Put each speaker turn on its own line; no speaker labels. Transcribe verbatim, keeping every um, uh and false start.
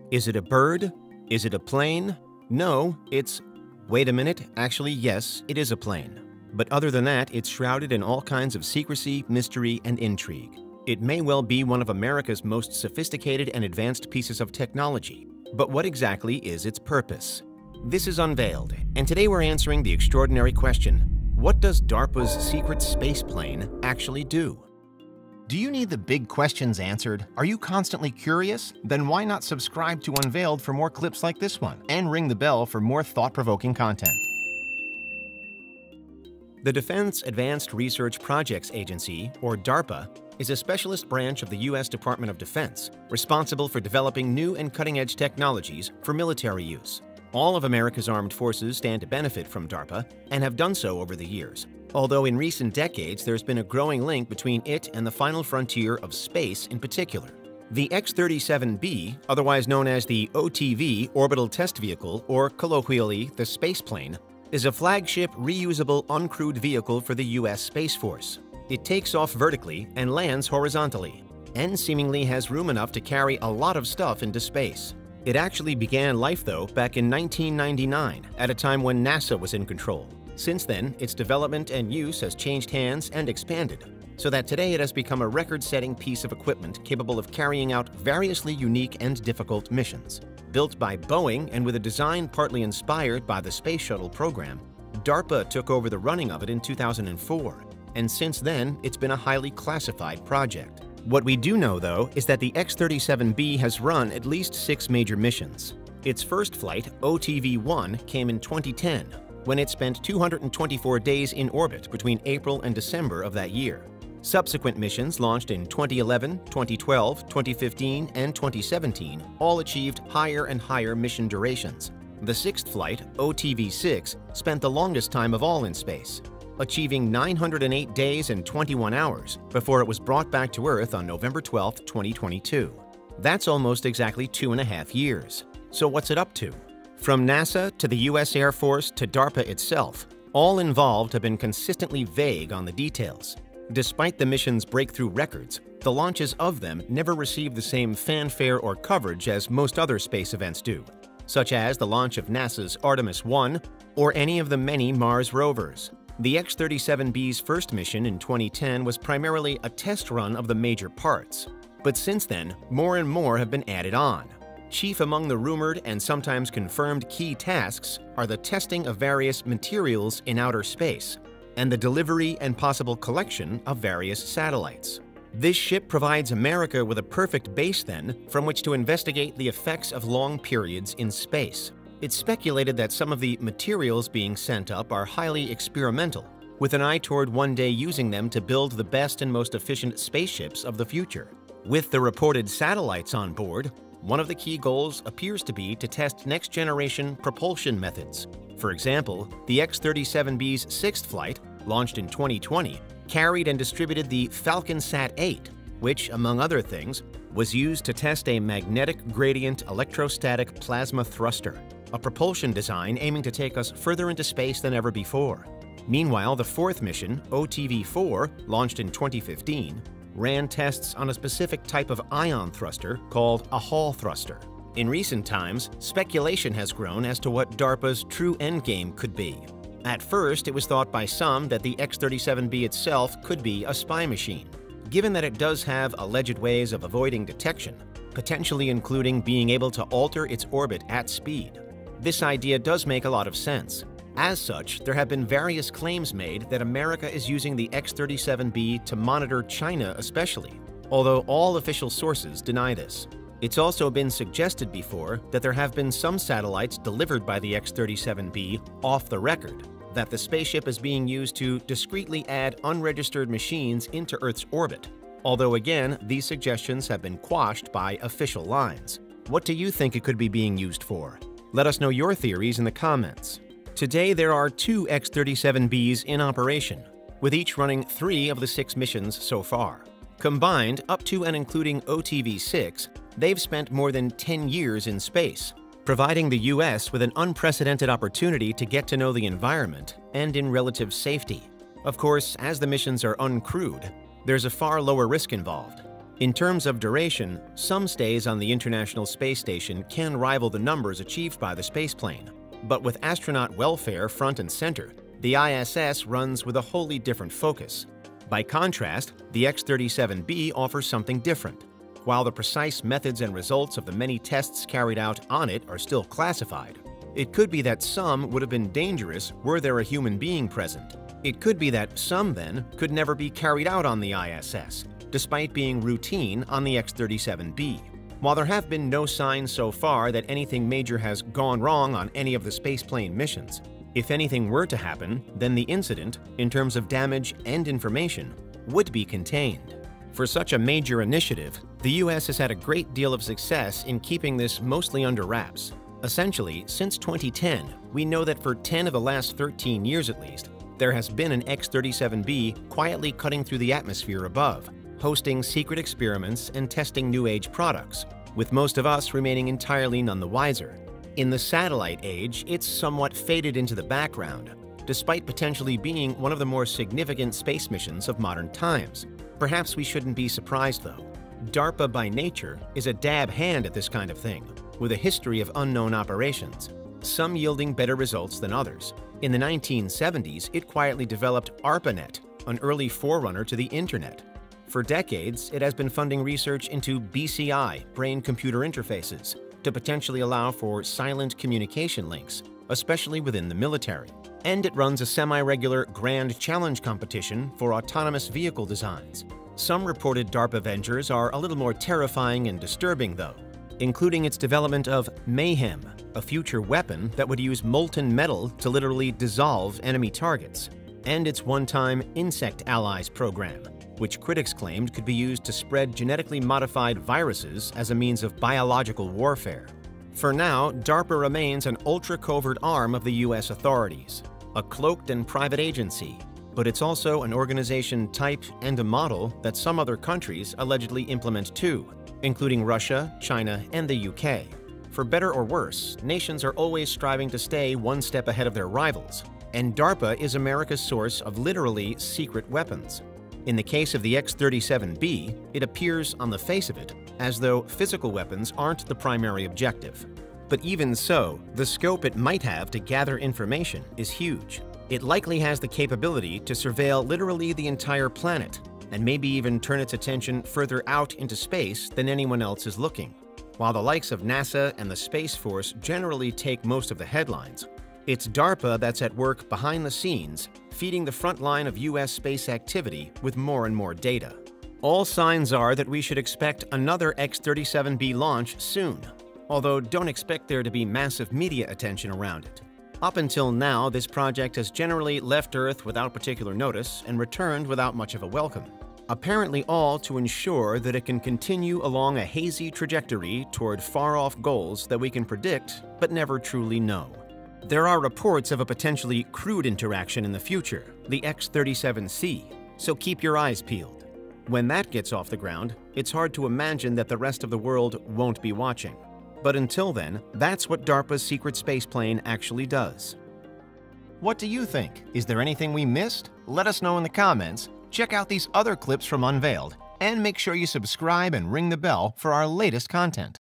Is it a bird? Is it a plane? No, it's… Wait a minute, actually yes, it is a plane. But other than that, it's shrouded in all kinds of secrecy, mystery, and intrigue. It may well be one of America's most sophisticated and advanced pieces of technology. But what exactly is its purpose? This is Unveiled, and today we're answering the extraordinary question, what does DARPA's secret space plane actually do? Do you need the big questions answered? Are you constantly curious? Then why not subscribe to Unveiled for more clips like this one, and ring the bell for more thought-provoking content. The Defense Advanced Research Projects Agency, or DARPA, is a specialist branch of the U S Department of Defense, responsible for developing new and cutting-edge technologies for military use. All of America's armed forces stand to benefit from DARPA and have done so over the years, although in recent decades there's been a growing link between it and the final frontier of space in particular. The X thirty-seven B, otherwise known as the O T V Orbital Test Vehicle, or colloquially the Spaceplane, is a flagship reusable uncrewed vehicle for the U S Space Force. It takes off vertically and lands horizontally, and seemingly has room enough to carry a lot of stuff into space. It actually began life, though, back in nineteen ninety-nine, at a time when NASA was in control. Since then, its development and use has changed hands and expanded, so that today it has become a record-setting piece of equipment capable of carrying out variously unique and difficult missions. Built by Boeing and with a design partly inspired by the Space Shuttle program, DARPA took over the running of it in two thousand four, and since then, it's been a highly classified project. What we do know, though, is that the X thirty-seven B has run at least six major missions. Its first flight, O T V one, came in twenty ten, when it spent two hundred twenty-four days in orbit between April and December of that year. Subsequent missions launched in twenty eleven, twenty twelve, twenty fifteen, and twenty seventeen all achieved higher and higher mission durations. The sixth flight, O T V six, spent the longest time of all in space, achieving nine hundred eight days and twenty-one hours before it was brought back to Earth on November twelfth, twenty twenty-two. That's almost exactly two and a half years. So what's it up to? From NASA to the U S Air Force to DARPA itself, all involved have been consistently vague on the details. Despite the mission's breakthrough records, the launches of them never received the same fanfare or coverage as most other space events do, such as the launch of NASA's Artemis one or any of the many Mars rovers. The X thirty-seven B's first mission in twenty ten was primarily a test run of the major parts, but since then, more and more have been added on. Chief among the rumored and sometimes confirmed key tasks are the testing of various materials in outer space and the delivery and possible collection of various satellites. This ship provides America with a perfect base, then, from which to investigate the effects of long periods in space. It's speculated that some of the materials being sent up are highly experimental, with an eye toward one day using them to build the best and most efficient spaceships of the future. With the reported satellites on board, one of the key goals appears to be to test next-generation propulsion methods. For example, the X thirty-seven B's sixth flight, launched in twenty twenty, carried and distributed the FalconSat eight, which, among other things, was used to test a magnetic gradient electrostatic plasma thruster, a propulsion design aiming to take us further into space than ever before. Meanwhile, the fourth mission, O T V four, launched in twenty fifteen, ran tests on a specific type of ion thruster called a Hall thruster. In recent times, speculation has grown as to what DARPA's true endgame could be. At first, it was thought by some that the X thirty-seven B itself could be a spy machine, given that it does have alleged ways of avoiding detection, potentially including being able to alter its orbit at speed. This idea does make a lot of sense. As such, there have been various claims made that America is using the X thirty-seven B to monitor China especially, although all official sources deny this. It's also been suggested before that there have been some satellites delivered by the X thirty-seven B off the record, that the spaceship is being used to discreetly add unregistered machines into Earth's orbit, although again, these suggestions have been quashed by official lines. What do you think it could be being used for? Let us know your theories in the comments. Today, there are two X thirty-seven B's in operation, with each running three of the six missions so far. Combined, up to and including O T V six, they've spent more than ten years in space, providing the U S with an unprecedented opportunity to get to know the environment and in relative safety. Of course, as the missions are uncrewed, there's a far lower risk involved. In terms of duration, some stays on the International Space Station can rival the numbers achieved by the spaceplane. But with astronaut welfare front and center, the I S S runs with a wholly different focus. By contrast, the X thirty-seven B offers something different. While the precise methods and results of the many tests carried out on it are still classified, it could be that some would have been dangerous were there a human being present. It could be that some, then, could never be carried out on the I S S, despite being routine on the X thirty-seven B. While there have been no signs so far that anything major has gone wrong on any of the spaceplane missions, if anything were to happen, then the incident, in terms of damage and information, would be contained. For such a major initiative, the U S has had a great deal of success in keeping this mostly under wraps. Essentially, since twenty ten, we know that for ten of the last thirteen years at least, there has been an X thirty-seven B quietly cutting through the atmosphere above, hosting secret experiments and testing new age products, with most of us remaining entirely none the wiser. In the satellite age, it's somewhat faded into the background, despite potentially being one of the more significant space missions of modern times. Perhaps we shouldn't be surprised, though. DARPA by nature is a dab hand at this kind of thing, with a history of unknown operations, some yielding better results than others. In the nineteen seventies, it quietly developed ARPANET, an early forerunner to the Internet. For decades, it has been funding research into B C I, brain-computer interfaces, to potentially allow for silent communication links, especially within the military. And it runs a semi-regular Grand Challenge competition for autonomous vehicle designs. Some reported DARPA ventures are a little more terrifying and disturbing, though, including its development of Mayhem, a future weapon that would use molten metal to literally dissolve enemy targets, and its one-time Insect Allies program, which critics claimed could be used to spread genetically modified viruses as a means of biological warfare. For now, DARPA remains an ultra-covert arm of the U S authorities, a cloaked and private agency, but it's also an organization type and a model that some other countries allegedly implement too, including Russia, China, and the U K. For better or worse, nations are always striving to stay one step ahead of their rivals, and DARPA is America's source of literally secret weapons. In the case of the X thirty-seven B, it appears on the face of it as though physical weapons aren't the primary objective. But even so, the scope it might have to gather information is huge. It likely has the capability to surveil literally the entire planet, and maybe even turn its attention further out into space than anyone else is looking. While the likes of NASA and the Space Force generally take most of the headlines, it's DARPA that's at work behind the scenes, feeding the front line of U S space activity with more and more data. All signs are that we should expect another X thirty-seven B launch soon, although don't expect there to be massive media attention around it. Up until now, this project has generally left Earth without particular notice and returned without much of a welcome, apparently all to ensure that it can continue along a hazy trajectory toward far-off goals that we can predict but never truly know. There are reports of a potentially crewed interaction in the future, the X thirty-seven C, so keep your eyes peeled. When that gets off the ground, it's hard to imagine that the rest of the world won't be watching. But until then, that's what DARPA's secret spaceplane actually does. What do you think? Is there anything we missed? Let us know in the comments, check out these other clips from Unveiled, and make sure you subscribe and ring the bell for our latest content.